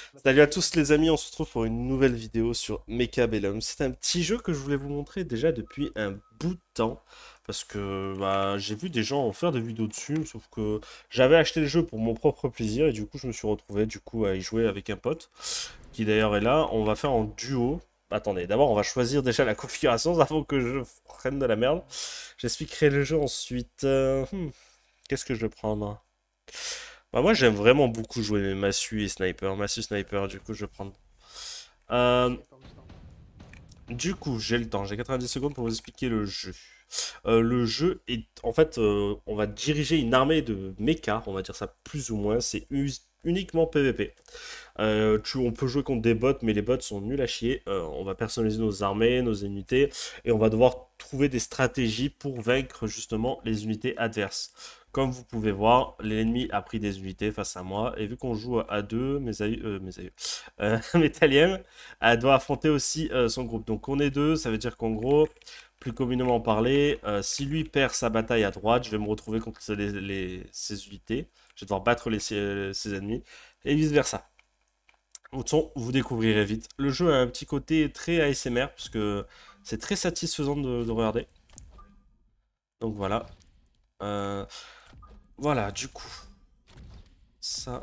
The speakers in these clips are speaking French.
Salut à tous les amis, on se retrouve pour une nouvelle vidéo sur Mecha Bellum. C'est un petit jeu que je voulais vous montrer déjà depuis un bout de temps. Parce que j'ai vu des gens en faire des vidéos dessus, sauf que j'avais acheté le jeu pour mon propre plaisir et du coup je me suis retrouvé à y jouer avec un pote, qui d'ailleurs est là. On va faire en duo. Attendez, d'abord on va choisir déjà la configuration avant que je prenne de la merde. J'expliquerai le jeu ensuite. Qu'est-ce que je vais prendre? Bah moi j'aime vraiment beaucoup jouer mes Massu et Sniper. Massu Sniper, du coup je vais prendre. Euh, Sniper Mustang. du coup j'ai le temps, j'ai 90 secondes pour vous expliquer le jeu. Le jeu est en fait, on va diriger une armée de mecha, on va dire ça plus ou moins. C'est uniquement PVP. On peut jouer contre des bots, mais les bots sont nuls à chier. On va personnaliser nos armées, nos unités, et on va devoir trouver des stratégies pour vaincre justement les unités adverses. Comme vous pouvez voir, l'ennemi a pris des unités face à moi, et vu qu'on joue à deux, Métalien doit affronter aussi son groupe. Donc on est deux, ça veut dire qu'en gros, plus communément parlé, si lui perd sa bataille à droite, je vais me retrouver contre ses unités. Je vais devoir battre ses ennemis, et vice versa. De toute façon, vous découvrirez vite. Le jeu a un petit côté très ASMR, puisque c'est très satisfaisant de regarder. Donc voilà. Euh, voilà, du coup. Ça.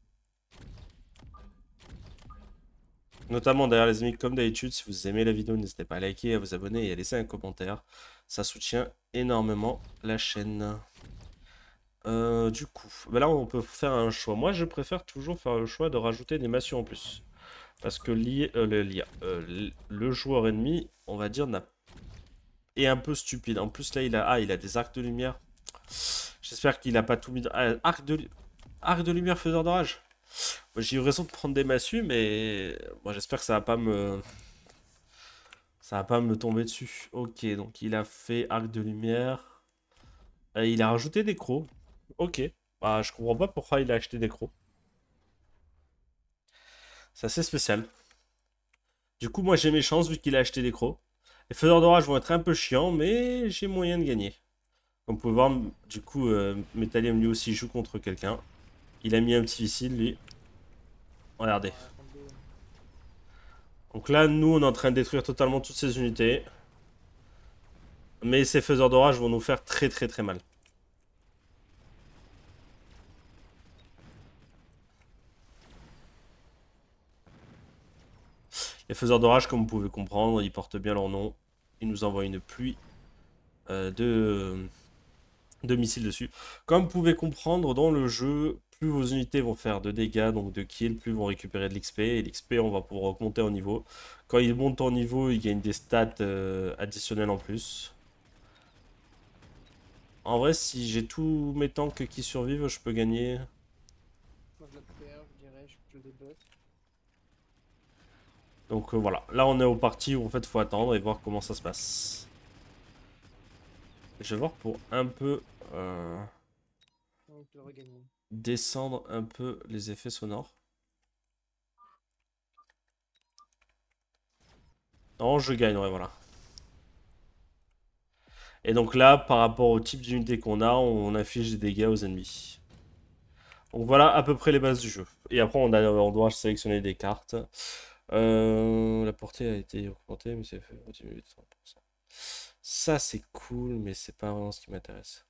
Notamment derrière les amis, comme d'habitude, si vous aimez la vidéo, n'hésitez pas à liker, à vous abonner et à laisser un commentaire. Ça soutient énormément la chaîne. Du coup, là on peut faire un choix. Moi je préfère toujours faire le choix de rajouter des massues en plus. Parce que le joueur ennemi, on va dire, est un peu stupide. En plus là il a des arcs de lumière. J'espère qu'il a pas tout mis. Arc de lumière faiseur d'orage. Moi, j'ai eu raison de prendre des massues, mais moi j'espère que ça va pas me tomber dessus. Ok, donc il a fait arc de lumière. Il a rajouté des crocs. Ok. Bah, je comprends pas pourquoi il a acheté des crocs. C'est assez spécial. Du coup, moi j'ai mes chances vu qu'il a acheté des crocs. Les faiseurs d'orage vont être un peu chiants, mais j'ai moyen de gagner. Comme vous pouvez voir, du coup, Metalium lui aussi joue contre quelqu'un. Il a mis un petit missile, lui. Regardez. Ouais, contre des... Donc là, nous, on est en train de détruire totalement toutes ces unités. Mais ces faiseurs d'orage vont nous faire très très très mal. Les faiseurs d'orage, comme vous pouvez comprendre, ils portent bien leur nom. Ils nous envoient une pluie euh, de, de missiles dessus. Comme vous pouvez comprendre, dans le jeu, plus vos unités vont faire de dégâts, donc de kills, plus vont récupérer de l'XP. Et l'XP, on va pouvoir augmenter en niveau. Quand ils montent en niveau, ils gagnent des stats additionnelles en plus. En vrai, si j'ai tous mes tanks qui survivent, je peux gagner. Moi je la perds, je dirais, je le débuff. Donc voilà, là on est au parti où en fait il faut attendre et voir comment ça se passe. Je vais voir pour un peu Donc je le regagne. descendre un peu les effets sonores. Non, je gagne, ouais, voilà. Et donc là, par rapport au type d'unité qu'on a, on affiche des dégâts aux ennemis. Donc voilà à peu près les bases du jeu. Et après, on doit sélectionner des cartes. La portée a été augmentée, mais c'est fait diminuer de 30%. Ça, c'est cool, mais c'est pas vraiment ce qui m'intéresse.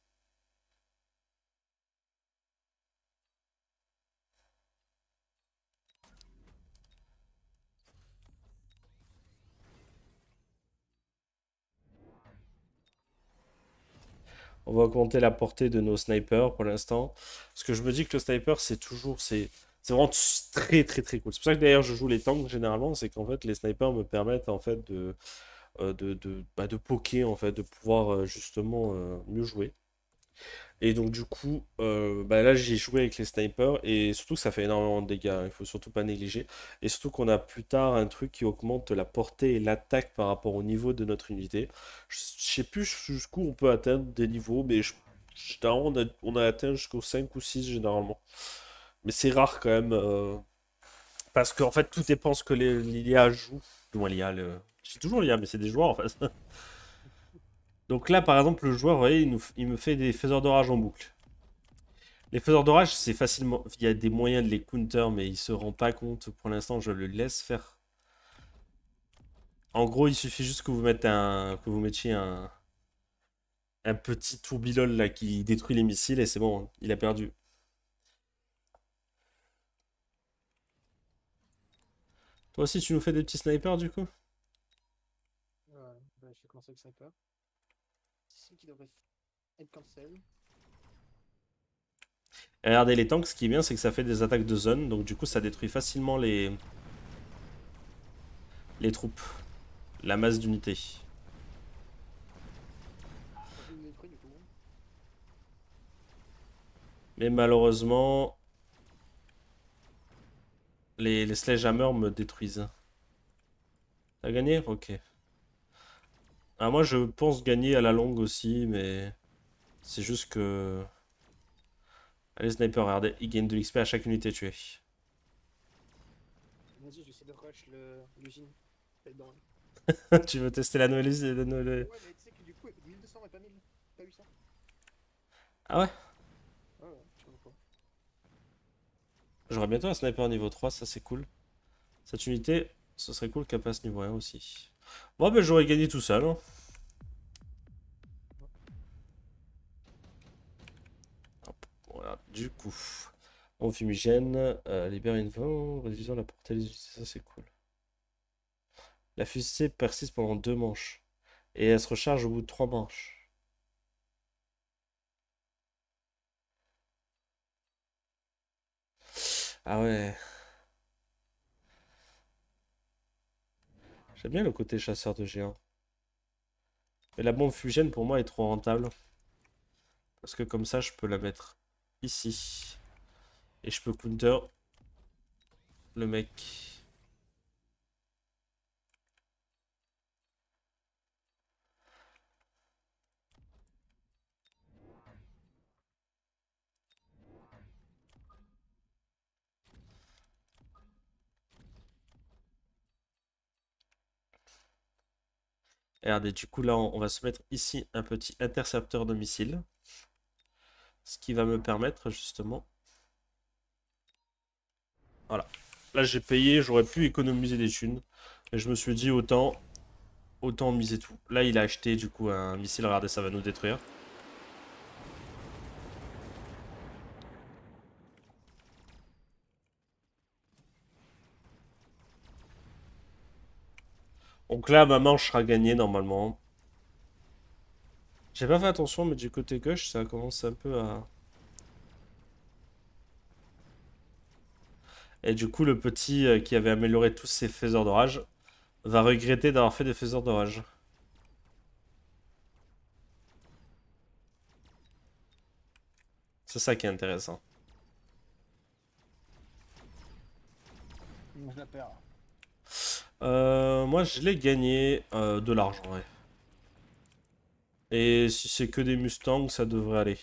On va augmenter la portée de nos snipers pour l'instant. Parce que je me dis que le sniper, c'est vraiment très très très cool. C'est pour ça que d'ailleurs je joue les tanks généralement, c'est qu'en fait les snipers me permettent en fait de poker, en fait, de pouvoir justement mieux jouer. Et donc du coup, là j'ai joué avec les snipers et surtout que ça fait énormément de dégâts, hein, il faut surtout pas négliger. Et surtout qu'on a plus tard un truc qui augmente la portée et l'attaque par rapport au niveau de notre unité. Je sais plus jusqu'où on peut atteindre des niveaux, mais généralement, on a atteint jusqu'au 5 ou 6 généralement. Mais c'est rare quand même, parce qu'en fait tout dépend ce que l'IA joue. Du moins l'IA, c'est toujours l'IA, mais c'est des joueurs en fait. Donc là par exemple le joueur, vous voyez, il me fait des faiseurs d'orage en boucle. Les faiseurs d'orage, c'est facilement. Il y a des moyens de les counter, mais il se rend pas compte. Pour l'instant, je le laisse faire. En gros, il suffit juste que vous mettiez un petit tourbillon là qui détruit les missiles et c'est bon, hein, il a perdu. Toi aussi, tu nous fais des petits snipers du coup? Ouais, bah, je vais commencer avec sniper. C'est qui devrait être cancel. Et regardez, les tanks, ce qui est bien, c'est que ça fait des attaques de zone, donc du coup, ça détruit facilement les troupes, la masse d'unités. Bah, il est détruit du coup. Mais malheureusement, les sledgehammer me détruisent. T'as gagné? Ok. Ah, moi, je pense gagner à la longue aussi, mais c'est juste que. Allez, sniper, regardez, il gagne de l'XP à chaque unité tuée. Vas-y, je vais essayer de rush l'usine. Dedans. Tu veux tester la nouvelle usine? Ouais, mais tu sais que du coup, 1200 et pas 1000. Pas 800. Ah ouais? Ouais, ouais, je sais pas pourquoi. J'aurais bientôt un sniper niveau 3, ça c'est cool. Cette unité, ce serait cool qu'elle passe niveau 1 aussi. Bon, ben j'aurais gagné tout seul, hein. Hop, voilà, du coup. On fumigène, libère une vent, réduisant la portée des unités, ça c'est cool. La fusée persiste pendant 2 manches. Et elle se recharge au bout de 3 manches. Ah ouais. J'aime bien le côté chasseur de géants. Mais la bombe fumigène pour moi est trop rentable. Parce que comme ça, je peux la mettre ici. Et je peux counter le mec. Et regardez, du coup là, on va se mettre ici un petit intercepteur de missiles. Ce qui va me permettre justement. Voilà. Là, j'ai payé, j'aurais pu économiser des thunes. Et je me suis dit, autant miser tout. Là, il a acheté du coup un missile. Regardez, ça va nous détruire. Donc là, ma manche sera gagnée normalement. J'ai pas fait attention, mais du côté gauche, ça commence un peu à. Et du coup, le petit qui avait amélioré tous ses faiseurs d'orage va regretter d'avoir fait des faiseurs d'orage. C'est ça qui est intéressant. Moi, je la perds. Moi, je l'ai gagné de l'argent, ouais. Et si c'est que des Mustangs, ça devrait aller.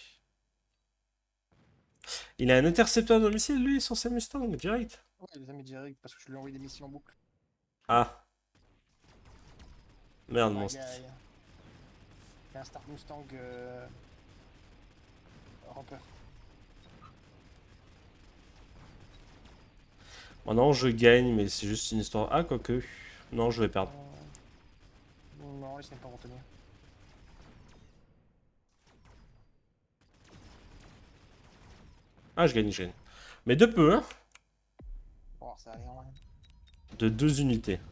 Il a un intercepteur de missile, lui, sur ses Mustangs, direct. Ouais, il les a mis direct parce que je lui ai envoyé des missions en boucle. Ah, merde, Ouais, mon. il y a un Start Mustang rampeur. Oh non, je gagne, mais c'est juste une histoire. Ah, quoique. Non, je vais perdre. Non, il s'est pas retenu. Ah, je gagne. Mais de peu, hein. Oh, ça a rien. Ouais. De 2 unités.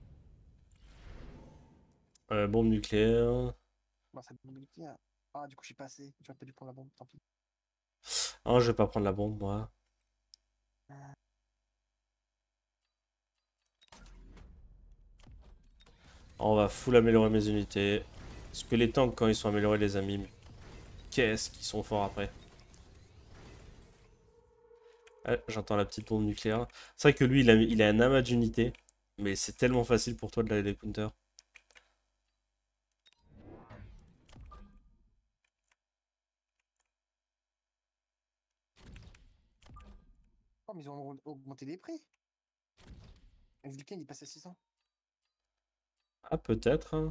Bombe nucléaire. Bon, ça bombe nucléaire. Ah, du coup, je suis passé. J'aurais pas dû prendre la bombe, tant pis. Ah, je vais pas prendre la bombe, moi. On va full améliorer mes unités. Parce que les tanks, quand ils sont améliorés, les amis, mais qu'est-ce qu'ils sont forts après. Ah, j'entends la petite bombe nucléaire. C'est vrai que lui, il a un amas d'unités. Mais c'est tellement facile pour toi de la counter. Oh, mais ils ont augmenté les prix. Le Vulcain, il passe à 600. Ah, peut-être, hein.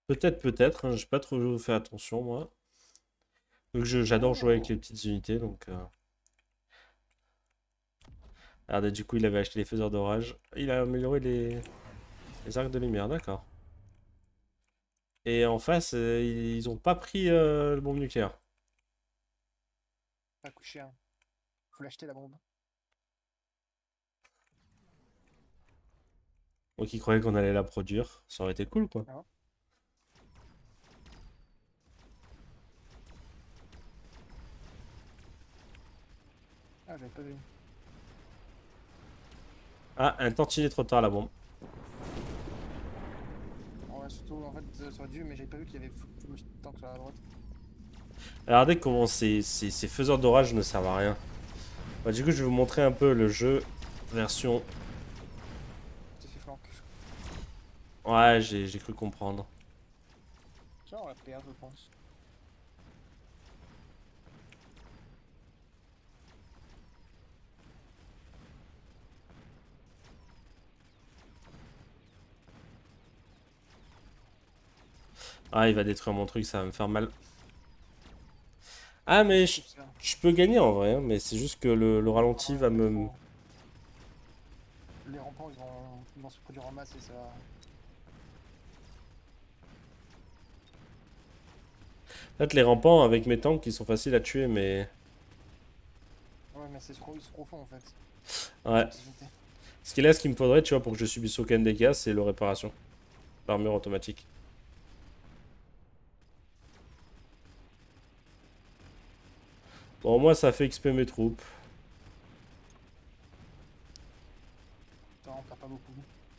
Peut-être, peut-être, hein, j'ai pas trop fait attention, moi. Donc j'adore jouer avec Oh. les petites unités, donc... Regardez, du coup, il avait acheté les faiseurs d'orage. Il a amélioré les arcs de lumière, d'accord. Et en face, ils ont pas pris le bombe nucléaire. Ça coûte cher. Faut l'acheter la bombe. Donc ils croyaient qu'on allait la produire. Ça aurait été cool, quoi. Ah, ah j'avais pas vu. Ah, un tantinet trop tard, la bombe. Ouais, surtout, en fait, ça aurait dû, mais j'avais pas vu qu'il y avait full tank sur la droite. Regardez comment ces faiseurs d'orage ne servent à rien. Bah, du coup, je vais vous montrer un peu le jeu version... C'est fait flank. Ouais, j'ai cru comprendre. Ça, on va perdre, je pense. Ah, il va détruire mon truc, ça va me faire mal. Ah, mais C'est ça. je peux gagner en vrai, hein, mais c'est juste que le Ah ralenti ouais, va mais me... faut... Les rampants, ils vont se produire en masse et ça... En fait, les rampants avec mes tanks, ils sont faciles à tuer, mais... Ouais, mais c'est trop, ils sont trop fonds, en fait. Ouais. Ces petites unités. Ce qu'il me faudrait, tu vois, pour que je subisse aucun dégât, c'est le réparation. L'armure automatique. Bon, moi, ça fait XP mes troupes. Ça, on perd pas beaucoup.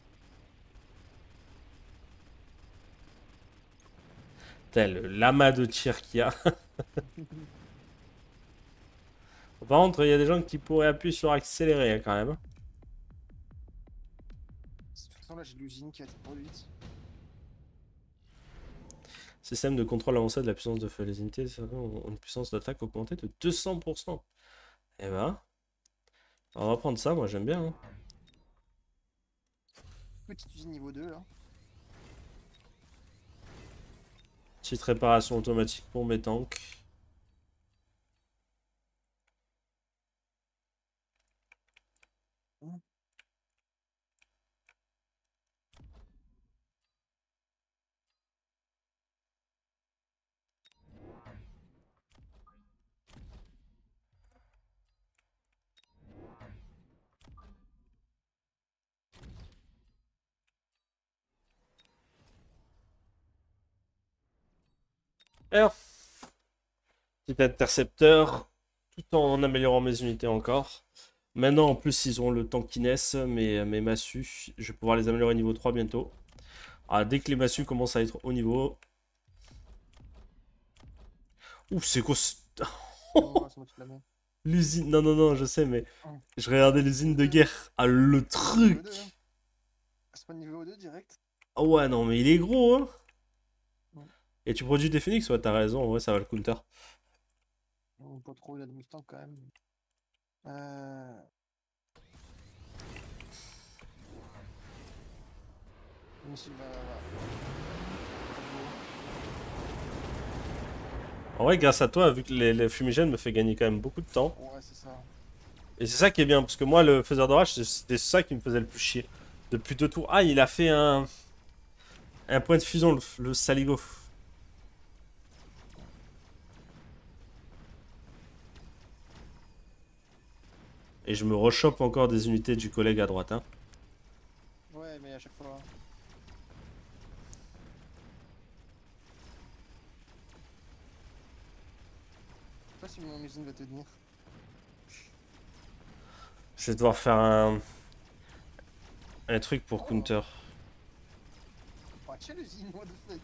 Tel le lama de tir qu'il y a. Par contre, il y a des gens qui pourraient appuyer sur accélérer hein, quand même. De toute façon, là, j'ai l'usine qui va être produite. Système de contrôle avancé de la puissance de feu. Les unités ont une puissance d'attaque augmentée de 200%. Eh ben, on va prendre ça, moi j'aime bien. Hein. Petite usine niveau 2, là. Petite réparation automatique pour mes tanks. Alors, petit intercepteur, tout en améliorant mes unités encore. Maintenant, en plus, ils ont le tankiness, mes massues. Je vais pouvoir les améliorer niveau 3 bientôt. Ah, dès que les massues commencent à être au niveau... Ouh, c'est quoi Oh, c'est moi qui te la mets. L'usine... Non, non, non, je sais, mais... Hum. Je regardais l'usine de guerre. Ah, le truc. Niveau 2, hein. C'est pas niveau 2 direct. Ah ouais, non, mais il est gros, hein. Hum. Et tu produis des phoenix? Ouais, t'as raison, en vrai, ça va le counter. Pas trop, il y a de Mustang quand même. Euh... Le missile va... En vrai, grâce à toi, vu que les fumigènes me fait gagner quand même beaucoup de temps. Ouais, c'est ça. Et c'est ça qui est bien, parce que moi, le faiseur d'orage, c'était ça qui me faisait le plus chier. Depuis 2 tours. Ah, il a fait un point de fusion, le saligo. Et je me rechoppe encore des unités du collègue à droite. Hein. Ouais, mais à chaque fois... Je sais pas si mon usine va tenir. Je vais devoir faire un truc pour Oh, counter. oh tiens l'usine, what the fuck.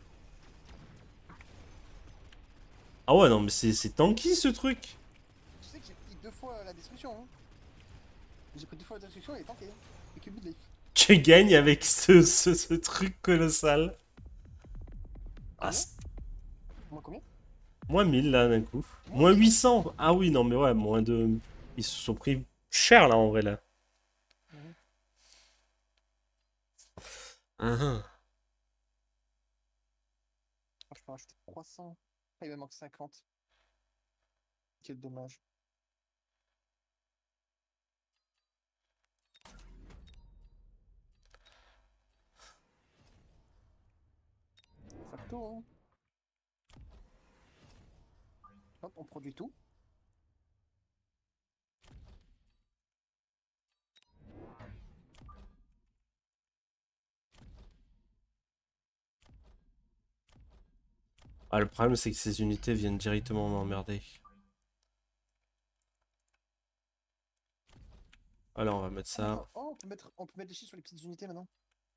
Ah ouais, non, mais c'est tanky ce truc. Tu sais que j'ai pris 2 fois la destruction, hein. J'ai pris 2 fois la destruction et il est tanké. Et que life. Tu gagnes avec ce truc colossal. Ah, Combien? Moi combien? moins 1000 là d'un coup. Moins Moins 1000. 800. Ah oui, non, mais ouais, moins de. Ils se sont pris cher là en vrai là. Mhm. Uhum. peux rajouter 300. Ah, il me manque 50. Quel dommage. Facto, hein. Hop, on produit tout. Ah, le problème, c'est que ces unités viennent directement m'emmerder. Alors, on va mettre Ah, mais ça. oh, on peut mettre des chiffres sur les petites unités maintenant.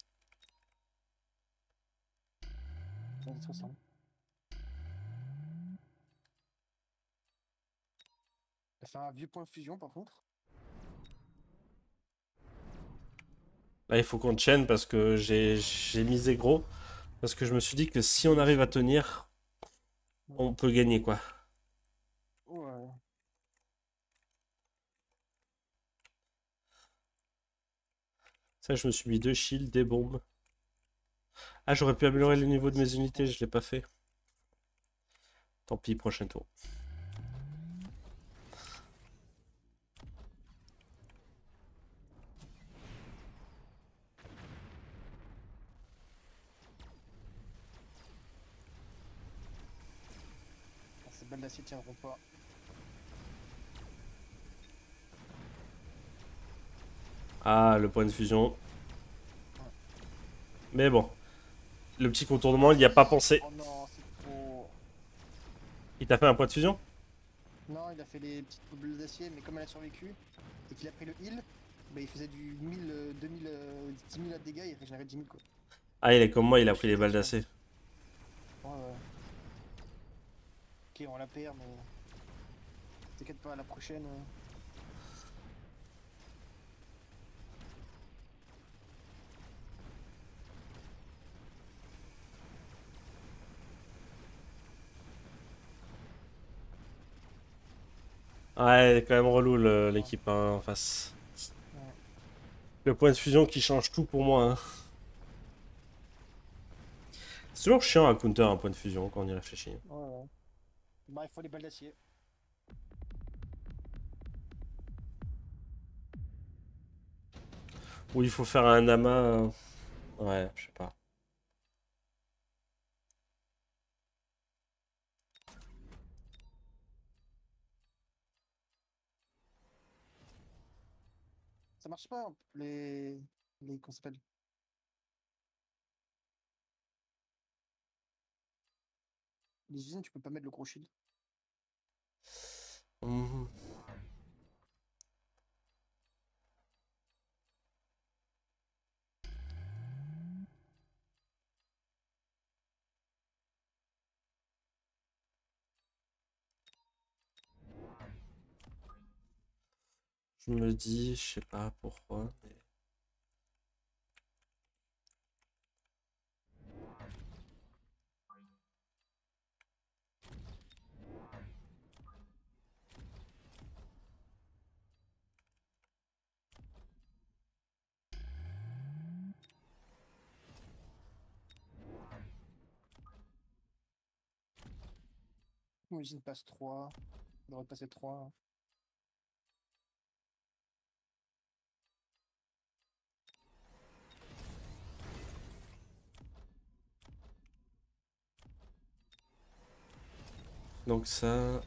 Ça va être simple. Ça fait un vieux point de fusion par contre. Là, il faut qu'on tienne parce que j'ai misé gros. Parce que je me suis dit que si on arrive à tenir, on peut gagner, quoi. Ouais. Ça, je me suis mis 2 shields, des bombes. Ah, j'aurais pu améliorer le niveau de mes unités, je l'ai pas fait. Tant pis, prochain tour. Ah, ces balles d'acier tiendront pas. Ah, le point de fusion. Ouais. Mais bon, le petit contournement, il n'y a pas pensé. Oh non, c'est trop. Il t'a fait un point de fusion? Non, il a fait les petites boules d'acier, mais comme elle a survécu et qu'il a pris le heal, bah, il faisait du 1000, 2000, 10 000 de dégâts, il régénérait 10 000 quoi. Ah, il est comme moi, il a pris les balles Amplification. d'acier. Ouais, ouais. Ok, on la perd, mais t'inquiète pas, à la prochaine. Ouais, quand même relou l'équipe hein, en face. Ouais, Le point de fusion qui change tout pour moi. Hein. C'est toujours chiant à counter un point de fusion quand on y réfléchit. ouais, ouais. Bah, il faut les balles d'acier. Ou il faut faire un amas. Ouais, je sais pas. Ça marche pas, comment ça s'appelle? Les usines, tu peux pas mettre le gros shield. Mhm. Je me dis, je sais pas pourquoi. Mais... Mon usine passe 3. On devrait passer 3. Donc ça...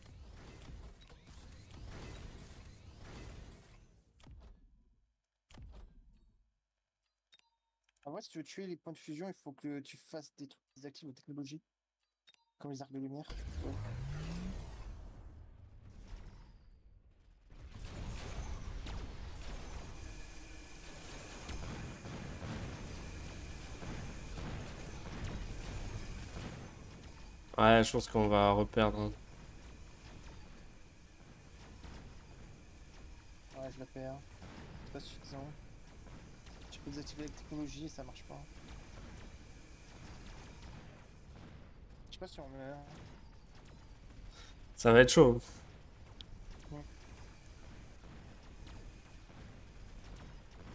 En vrai, si tu veux tuer les points de fusion, il faut que tu fasses des trucs désactivés aux technologies. Comme les arcs de lumière. Ouais. Ouais, je pense qu'on va reperdre. Hein. Ouais, je la perds. C'est pas suffisant. Tu peux désactiver la technologie, ça marche pas. Je sais pas si on meurt. Ça va être chaud. Ouais.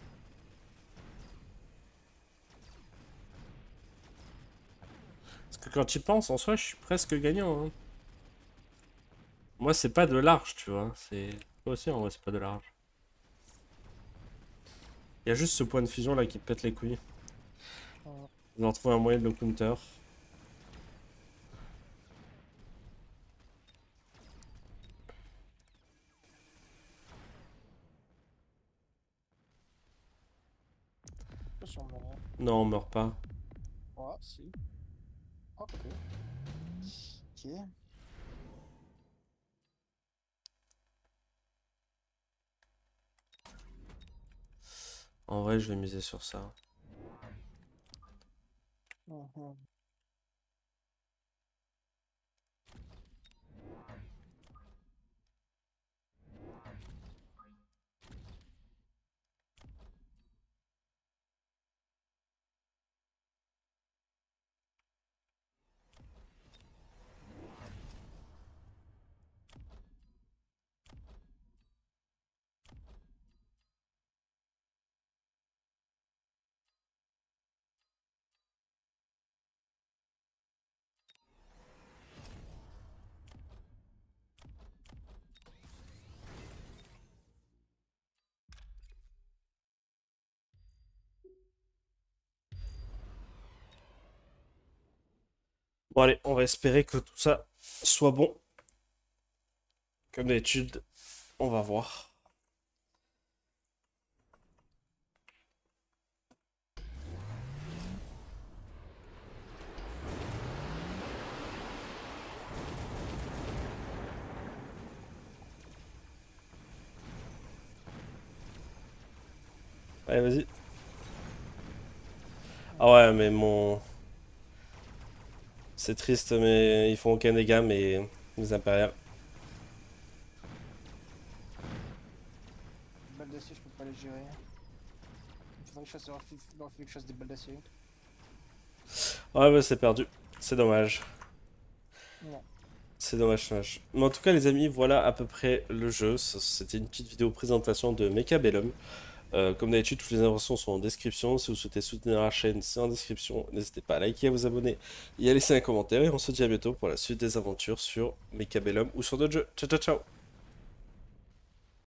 Parce que quand tu y penses, en soi, je suis presque gagnant. Hein. Moi, c'est pas de large, tu vois. C'est. Toi aussi, en vrai, c'est pas de large. Il y a juste ce point de fusion là qui pète les couilles. Euh, Ils ont trouvé un moyen de le counter. pas sur moi. Non, on meurt pas. Ouais, si. Ok. Ok. En vrai, je vais miser sur ça. Mhm. Bon, allez, on va espérer que tout ça soit bon. Comme d'habitude, on va voir. Allez, vas-y. Ah ouais, mais mon. C'est triste, mais ils font aucun dégât, mais les impériales. Balles d'acier, je peux pas les gérer. Il faudrait que je fasse leur fait que je fasse des balles d'acier. Ouais, bah c'est perdu. C'est dommage. Non. C'est dommage, dommage. Mais en tout cas, les amis, voilà à peu près le jeu. C'était une petite vidéo présentation de Mecha Bellum. Comme d'habitude, toutes les informations sont en description. Si vous souhaitez soutenir la chaîne, c'est en description. N'hésitez pas à liker, à vous abonner et à laisser un commentaire. Et on se dit à bientôt pour la suite des aventures sur Mecha Bellum ou sur d'autres jeux. Ciao, ciao, ciao!